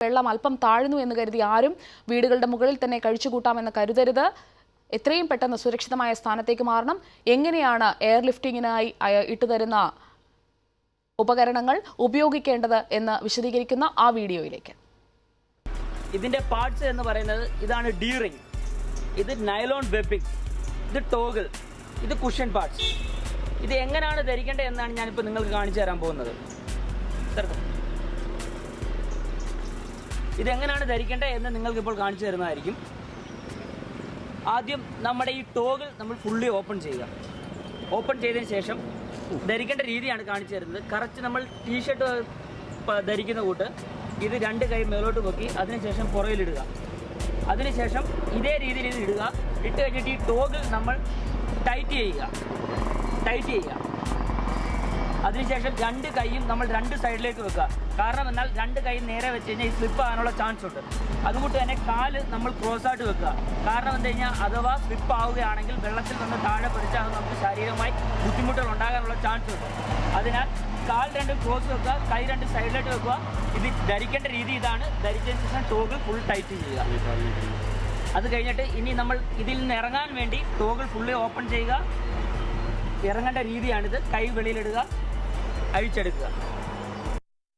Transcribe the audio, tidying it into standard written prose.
വെള്ളം അല്പം താഴ്ന്നു എന്ന് കരുതി ആരും വീടുകളുടെ മുകളിൽ തന്നെ കഴിച്ചുകൂട്ടാമെന്ന് കരുതരുത്. എത്രയും പെട്ടെന്ന് സുരക്ഷിതമായ സ്ഥാനത്തേക്ക് മാറണം. എങ്ങനെയാണ് എയർ ലിഫ്റ്റിങ്ങിനായി ഇട്ടുതരുന്ന ഉപകരണങ്ങൾ ഉപയോഗിക്കേണ്ടത് എന്ന് വിശദീകരിക്കുന്ന ആ വീഡിയോയിലേക്ക്. ഇതിന്റെ പാർട്സ് എന്ന് പറയുന്നത് ഇതാണ് ഡി റിംഗ്, ഇത് നൈലോൺ വെബിംഗ്, ഇത് ടോഗിൾ, ഇത് കുഷൻ പാർട്സ്. ഇത് എങ്ങനെയാണ് ധരിക്കേണ്ടത് എന്നാണ് ഞാനിപ്പോൾ നിങ്ങൾക്ക് കാണിച്ചു തരാൻ പോകുന്നത്. ഇതെങ്ങനെയാണ് ധരിക്കേണ്ടത് എന്ന് നിങ്ങൾക്കിപ്പോൾ കാണിച്ചു തരുന്നതായിരിക്കും. ആദ്യം നമ്മുടെ ഈ ടോഗിൾ നമ്മൾ ഫുള്ളി ഓപ്പൺ ചെയ്യുക. ഓപ്പൺ ചെയ്തതിന് ശേഷം ധരിക്കേണ്ട രീതിയാണ് കാണിച്ചു തരുന്നത്. കറക്റ്റ് നമ്മൾ ടീഷർട്ട് ധരിക്കുന്ന കൂട്ട് ഇത് രണ്ട് കൈ മേലോട്ട് പൊക്കി അതിനുശേഷം പുറയിലിടുക. അതിനുശേഷം ഇതേ രീതിയിൽ ഇത് ഇടുക. ഇട്ട് കഴിഞ്ഞിട്ട് ഈ ടോഗിൾ നമ്മൾ ടൈറ്റ് ചെയ്യുക. അതിനുശേഷം രണ്ട് കൈയും നമ്മൾ രണ്ട് സൈഡിലേക്ക് വെക്കുക. കാരണം എന്നാൽ രണ്ട് കൈ നേരെ വെച്ച് കഴിഞ്ഞാൽ ഈ സ്ലിപ്പ് ആകാനുള്ള ചാൻസ് ഉണ്ട്. അതുകൊണ്ട് തന്നെ കാല് നമ്മൾ ക്രോസ് ആയിട്ട് വെക്കുക. കാരണം എന്താ കഴിഞ്ഞാൽ അഥവാ സ്ലിപ്പ് ആവുകയാണെങ്കിൽ വെള്ളത്തിൽ നിന്ന് താഴെ പതിച്ചാൽ അത് നമുക്ക് ശാരീരികമായി ബുദ്ധിമുട്ടുകൾ ഉണ്ടാകാനുള്ള ചാൻസ് ഉണ്ട്. അതിനാൽ കാൽ രണ്ടും ക്രോസ് വെക്കുക, കൈ രണ്ട് സൈഡിലേക്ക് വെക്കുക. ഇത് ധരിക്കേണ്ട രീതി ഇതാണ്. ധരിച്ചതിന് ശേഷം ടോഗിൾ ഫുൾ ടൈറ്റ് ചെയ്യുക. അത് കഴിഞ്ഞിട്ട് ഇനി നമ്മൾ ഇതിൽ നിന്ന് ഇറങ്ങാൻ വേണ്ടി ടോഗിൾ ഫുള്ളി ഓപ്പൺ ചെയ്യുക. ഇറങ്ങേണ്ട രീതിയാണിത്. കൈ വെളിയിലിടുക, അഴിച്ചെടുക്കുക.